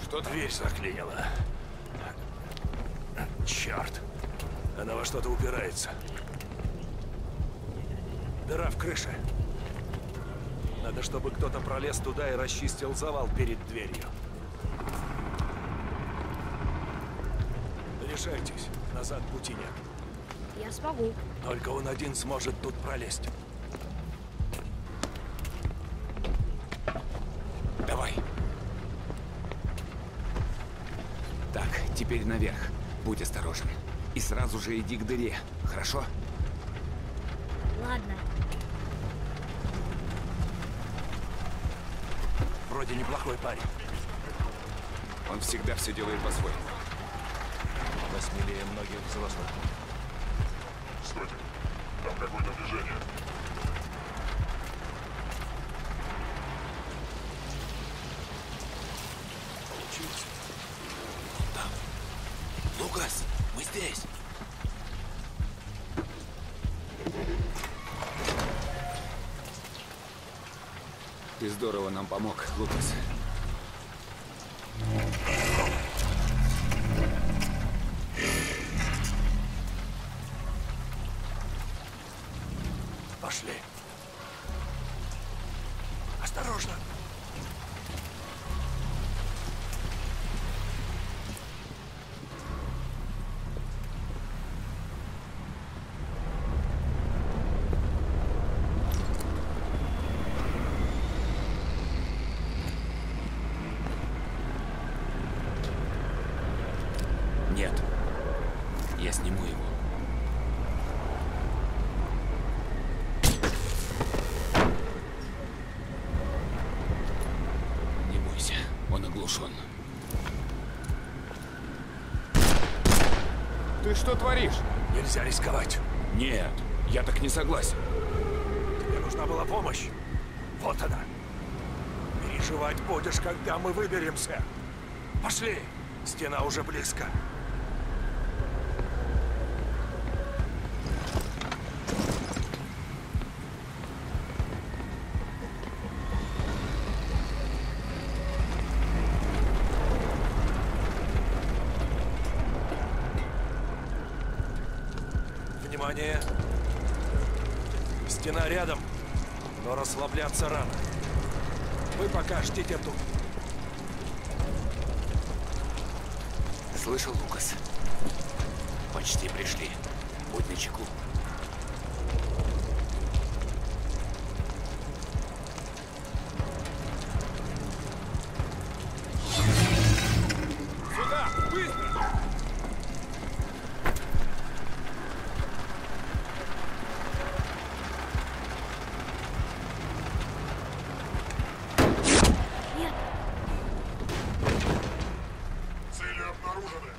Что дверь заклинила? Черт! Она во что-то упирается. Дыра в крыше. Надо, чтобы кто-то пролез туда и расчистил завал перед дверью. Решайтесь. Назад пути нет. Я смогу. Только он один сможет тут пролезть. Давай. Так, теперь наверх. Будь осторожен. И сразу же иди к дыре, хорошо? Ладно. Вроде неплохой парень. Он всегда все делает по-своему. Посмелее многих взрослых. Стойте. Там какое-то движение. Получилось. Там. Лукас, мы здесь. Ты здорово нам помог, Лукас. Пошли. Осторожно. Нет. Я сниму его. Не бойся, он оглушен. Ты что творишь? Нельзя рисковать. Нет, я так не согласен. Тебе нужна была помощь. Вот она. Переживать будешь, когда мы выберемся. Пошли. Стена уже близко. Внимание! Стена рядом, но расслабляться рано. Вы пока ждите тут. Слышал, Лукас? Почти пришли. Будь начеку. Сюда! Быстро! Нет. Цели обнаружены.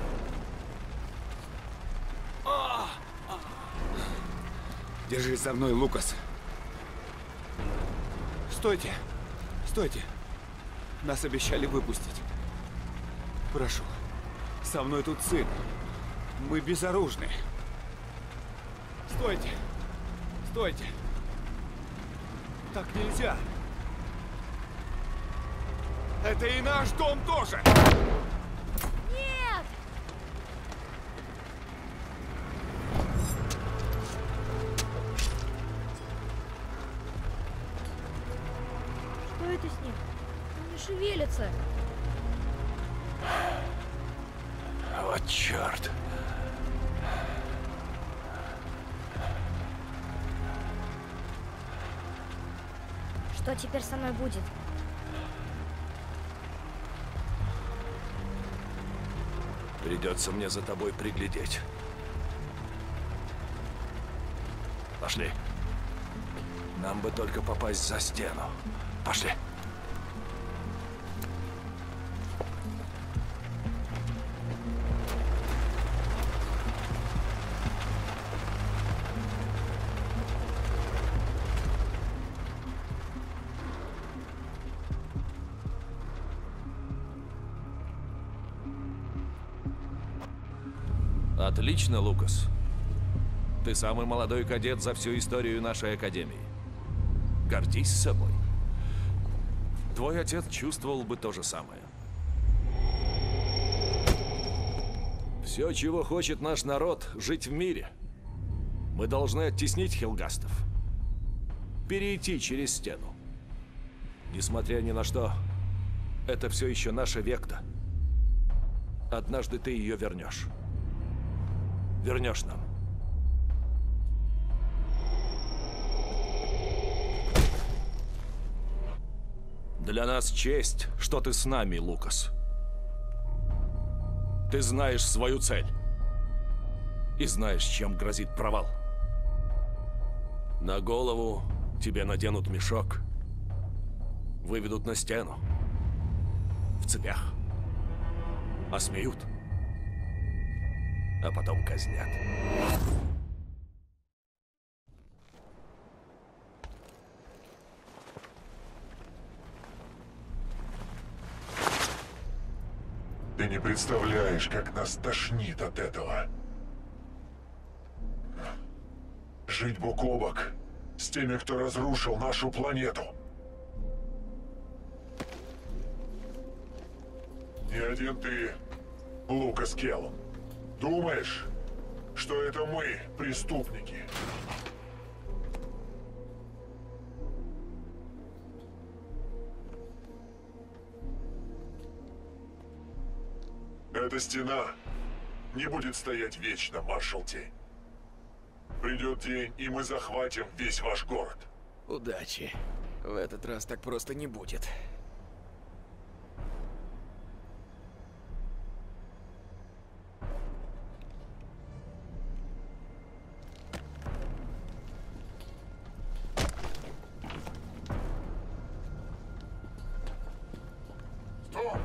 Держись за мной, Лукас. Стойте! Стойте! Нас обещали выпустить. Прошу. Со мной тут сын. Мы безоружны. Стойте! Стойте! Так нельзя! Это и наш дом тоже! Нет! Что это с ним? Он не шевелится. Вот черт. Что теперь со мной будет? Придется мне за тобой приглядеть. Пошли. Нам бы только попасть за стену. Пошли. Отлично, Лукас. Ты самый молодой кадет за всю историю нашей академии. Гордись собой. Твой отец чувствовал бы то же самое. Все, чего хочет наш народ, жить в мире. Мы должны оттеснить хелгастов. Перейти через стену. Несмотря ни на что, это все еще наша Векта. Однажды ты ее вернешь. Вернешь нам. Для нас честь, что ты с нами, Лукас. Ты знаешь свою цель. И знаешь, чем грозит провал. На голову тебе наденут мешок. Выведут на стену. В цепях. Осмеют. А потом казнят. Ты не представляешь, как нас тошнит от этого. Жить бок о бок с теми, кто разрушил нашу планету. Не один ты, Лукас Келлум, думаешь, что это мы, преступники? Эта стена не будет стоять вечно, маршал Тень. Придет день, и мы захватим весь ваш город. Удачи. В этот раз так просто не будет. Стоп!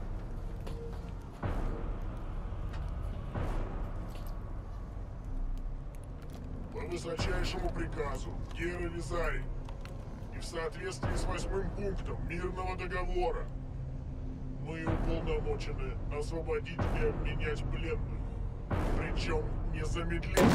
По высочайшему приказу Гера Визари и в соответствии с 8-м пунктом мирного договора мы уполномочены освободить и обменять пленных, причем незамедлительно.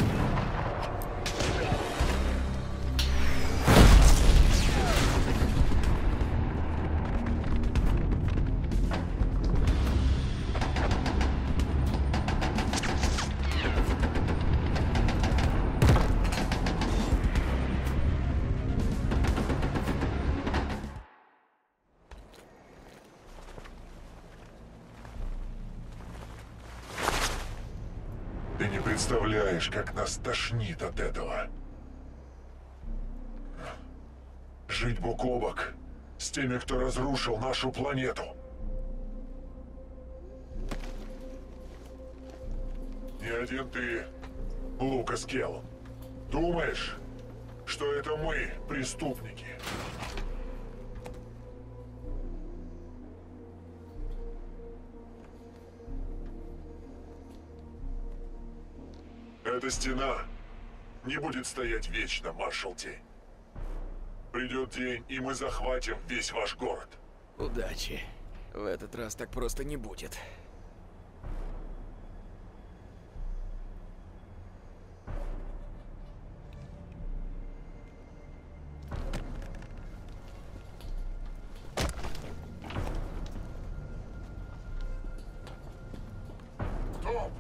Ты не представляешь, как нас тошнит от этого. Жить бок о бок с теми, кто разрушил нашу планету. Не один ты, Лукас Келлум, думаешь, что это мы, преступники? Эта стена не будет стоять вечно, маршал Тень. Придет день, и мы захватим весь ваш город. Удачи. В этот раз так просто не будет. Стоп!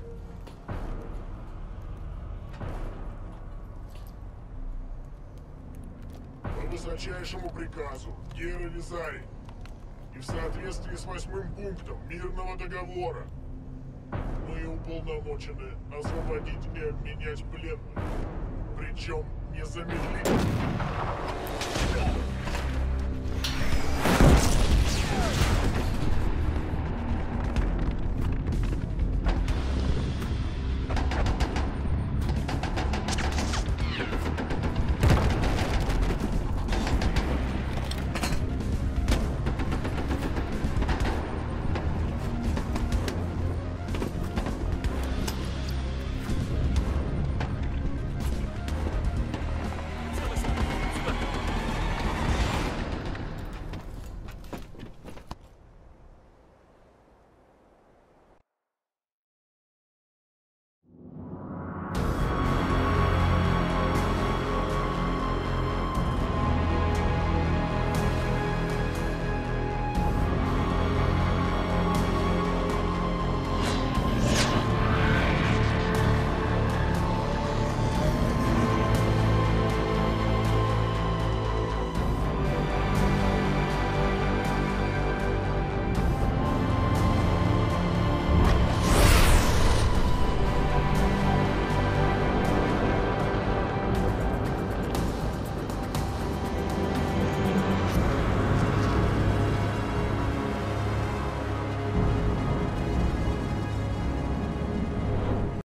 По высочайшему приказу Гера Визари и в соответствии с 8-м пунктом мирного договора мы уполномочены освободить и обменять пленных, причем незамедлительно.